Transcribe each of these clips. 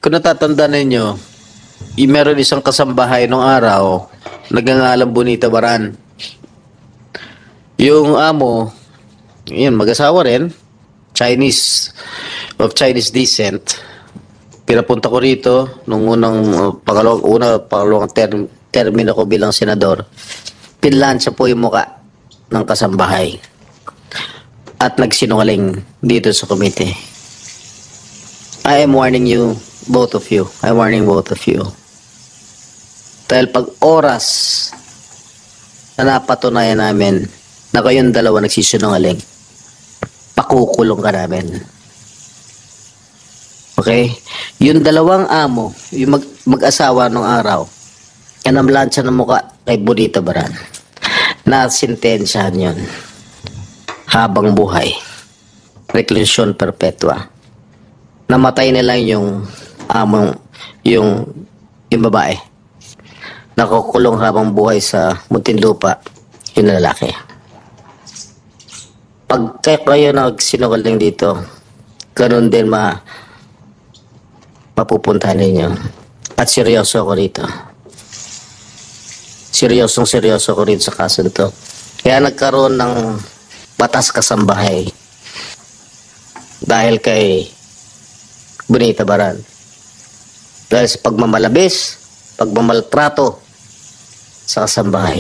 Kung natatandaan ninyo, meron isang kasambahay nung araw, nagngangalang Bonita Baran. Yung amo, yun, mag-asawa rin, of Chinese descent. Pinapunta ko rito nung pangalawang termino ko bilang senador. Pinlansya po yung muka ng kasambahay at nagsinungaling dito sa komite. I am warning you, both of you. I'm warning both of you. Dahil pag oras na napatunayan namin na kayong dalawa nagsisinungaling, pakukulong ka namin. Okay? Yung dalawang amo, yung mag-asawa nung araw, yan ang lansya ng muka kay Bonita Baran. Nasintensyahan yun. Habang buhay. Reclusion perpetua. Namatay nila yung among, yung babae. Nakukulong habang buhay sa Muntinlupa, yung lalaki. Pag kayo nagsinungaling dito, ganun din mapupuntahan ninyo. At seryoso ako rito. Seryoso ko rin sa kaso nito. Kaya nagkaroon ng batas kasambahay dahil kay Bonita Baran. Dahil sa pagmamalabis, pagmamaltrato sa kasambahay.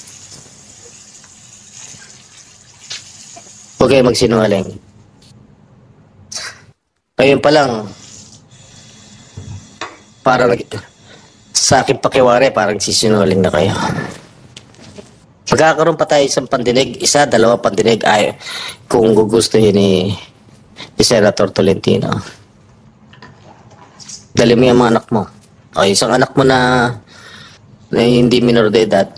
Huwag kayo magsinungaling. Ngayon pa lang, parang sa akin pakiwari, parang sisinungaling na kayo. Magkakaroon pa tayo isang pandinig, dalawa pandinig ay kung gugustuhin ni Senator Tolentino. Dali mo yung mga anak mo. O isang anak mo na hindi minor de edad.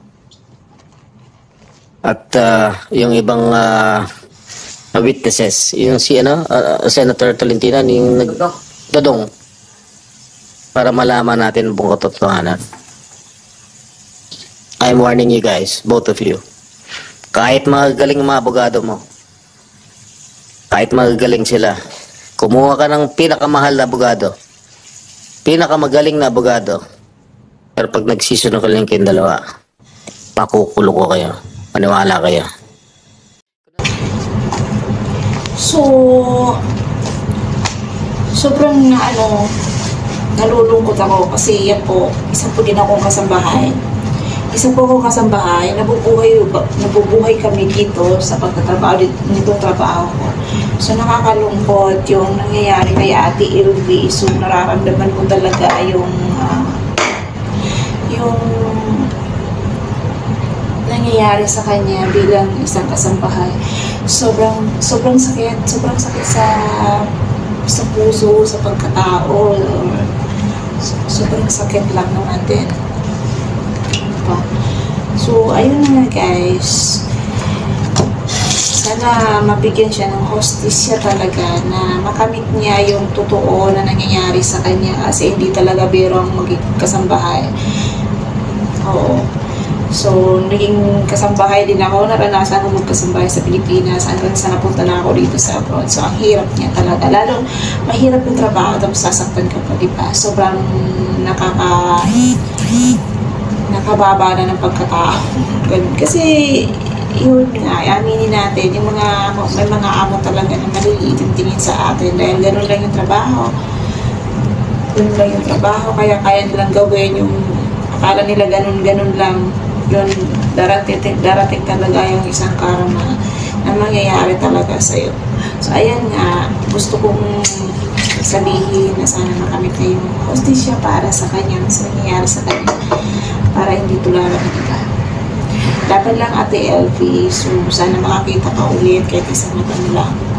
At yung ibang witnesses, yung Senator Tolentino, yung nagdodong para malaman natin ang buong katotohanan. I'm warning you guys, both of you. Kahit magagaling mga abogado mo, kahit magagaling sila, kumuha ka ng pinakamahal na abogado, pinakamagaling na abogado, pero pag nagsisinungaling kayong dalawa, pakukulo ko kayo. Maniwala kayo. So, sobrang nalulungkot ako kasi yan po, isa po din akong kasambahay. Nabubuhay kami dito sa pagtatrabaho nitong trabaho ko. So nakakalungkot yung nangyayari kay Ate Elvie. So nararamdaman ko talaga yung nangyayari sa kanya bilang isang kasambahay. Sobrang sakit sa puso, sa pagkatao. Sobrang sakit lang naman din. So, ayun na nga guys. Sana mabigyan siya ng hostisya talaga na makamit niya yung totoo na nangyayari sa kanya kasi hindi talaga biro ang maging kasambahay. Oo. So, naging kasambahay din ako. Naranasan ko magkasambahay sa Pilipinas hanggang sa napunta na ako dito sa abroad. So, ang hirap niya talaga. Lalo, mahirap yung trabaho tapos sasaktan ka pa, diba? Sobrang nakababa na ng pagkatao. Kasi, yun nga, aminin natin, may mga amo talaga na maliliit yung tingin sa atin dahil ganun lang yung trabaho. Ganun lang yung trabaho, kaya kaya nilang gawin yung akala nila ganun lang. Yun, darating talaga yung isang karma na mangyayari talaga sa'yo. So, ayan nga, gusto kong sabihin na sana makamit na yung hostisya para sa kanya, sa nangyayari sa kanya, para hindi tularan ng iba. Dapat lang Ate Elvie, so sana makakita ka ulit kahit isang mata mo lang.